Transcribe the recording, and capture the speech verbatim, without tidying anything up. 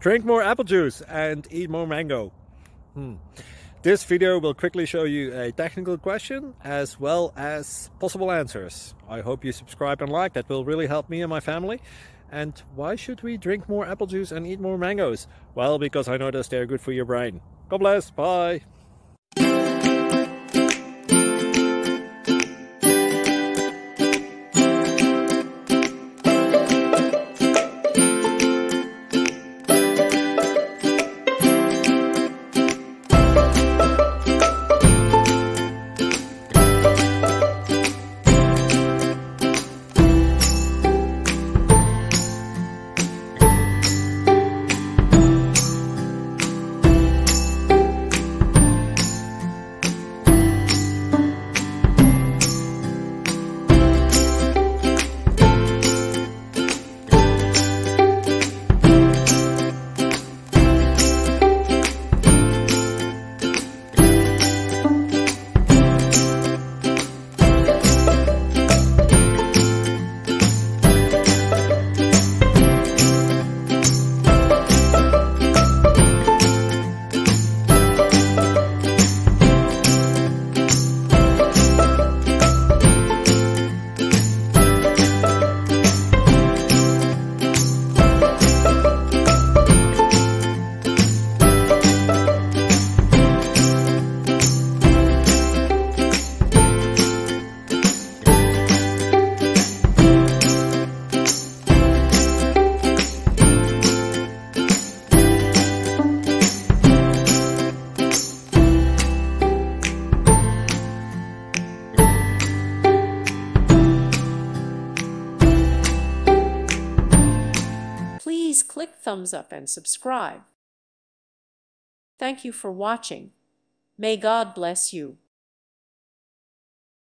Drink more apple juice and eat more mango. Hmm. This video will quickly show you a technical question as well as possible answers. I hope you subscribe and like, that will really help me and my family. And why should we drink more apple juice and eat more mangoes? Well, because I noticed they're good for your brain. God bless, bye! Please click thumbs up and subscribe. Thank you for watching. May God bless you.